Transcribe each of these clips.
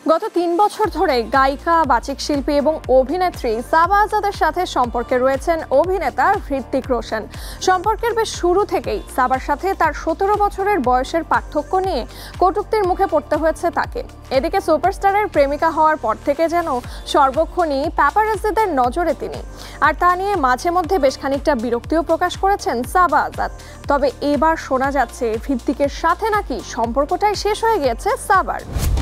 গত ৩ বছর ধরে গায়িকা, বাচিক শিল্পী এবং অভিনেত্রী সাবা আজাদের সাথে সম্পর্কে রয়েছেন অভিনেতা হৃতিক রোশন। সম্পর্কের বেশ শুরু থেকেই সাবার সাথে তার ১৭ বছরের বয়সের পার্থক্য নিয়ে কটূক্তির মুখে পড়তে হয়েছে তাকে। এদিকে সুপারস্টারের প্রেমিকা হওয়ার পর থেকে যেন সর্বক্ষণই প্যাপারাজ্জিদের নজরে তিনি, আর তা নিয়ে মাঝে মধ্যে বেশ খানিকটা বিরক্তিও প্রকাশ করেছেন সাবা আজাদ। তবে এবার শোনা যাচ্ছে হৃতিকের সাথে নাকি সম্পর্কটাই শেষ হয়ে গিয়েছে সাবার।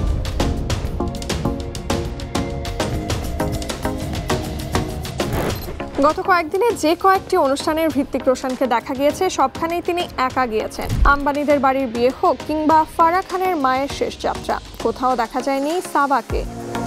গত কয়েকদিনে যে কয়েকটি অনুষ্ঠানের হৃতিক রোশনকে দেখা গিয়েছে সবখানেই তিনি একা গিয়েছেন। আম্বানিদের বাড়ির বিয়ে হোক কিংবা ফারাহ খানের মায়ের শেষ যাত্রা, কোথাও দেখা যায়নি সাবাকে।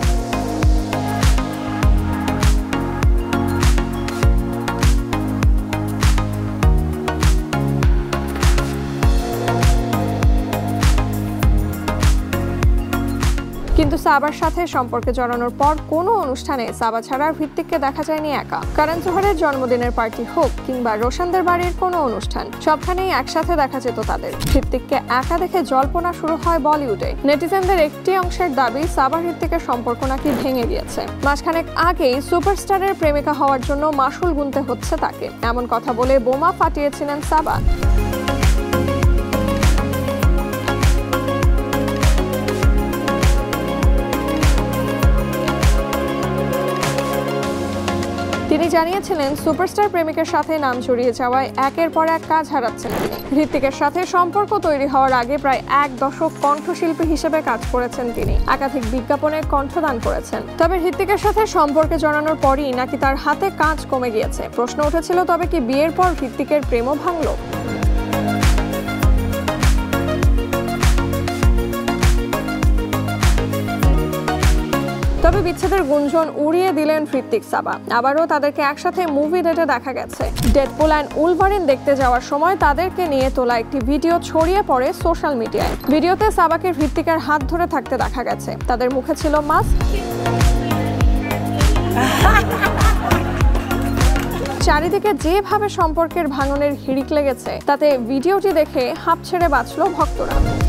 কিন্তু সাবার সাথে সম্পর্কে জড়ানোর পর কোনো অনুষ্ঠানে সাবা ছাড়া হৃতিককে দেখা যায়নি একা। কারণ জোহরের জন্মদিনের পার্টি হোক কিংবা রোশনদের বাড়ির কোনো অনুষ্ঠান, সবখানেই একসাথে দেখা যেত তাদের। হৃতিককে একা দেখে জল্পনা শুরু হয় বলিউডে। নেটিজেনদের একটি অংশের দাবি সাবা হৃতিকের সম্পর্ক নাকি ভেঙে গিয়েছে। মাসখানেক আগেই সুপারস্টারের প্রেমিকা হওয়ার জন্য মাশুল গুনতে হচ্ছে তাকে, এমন কথা বলে বোমা ফাটিয়েছিলেন সাবা। তিনি জানিয়েছিলেন সুপারস্টার প্রেমিকের সাথে নাম জড়িয়ে যাওয়ায় একের পর এক কাজ হারাচ্ছেন তিনি। হৃতিকের সাথে সম্পর্ক তৈরি হওয়ার আগে প্রায় ১ দশক কণ্ঠশিল্পী হিসেবে কাজ করেছেন তিনি। একাধিক বিজ্ঞাপনে কণ্ঠদান করেছেন। তবে হৃতিকের সাথে সম্পর্কে জড়ানোর পরই নাকি তার হাতে কাজ কমে গিয়েছে। প্রশ্ন উঠেছিল, তবে কি বিয়ের পর হৃতিকের প্রেমও ভাঙল? তবে বিচ্ছেদের গুঞ্জন উড়িয়ে দিলেন হৃতিক সাবা। আবারও তাদেরকে একসাথে মুভি ডেটে দেখা গেছে। ডেডপুল অ্যান্ড উলভারিন দেখতে যাওয়ার সময় তাদেরকে নিয়ে তোলা একটি ভিডিও ছড়িয়ে পড়ে সোশ্যাল মিডিয়ায়। ভিডিওতে সাবাকে হৃতিকের হাত ধরে থাকতে দেখা গেছে। তাদের মুখে ছিল মাস্ক। চারিদিকে যেভাবে সম্পর্কের ভাঙনের হিড়িক লেগেছে, তাতে ভিডিওটি দেখে হাঁপ ছেড়ে বাঁচল ভক্তরা।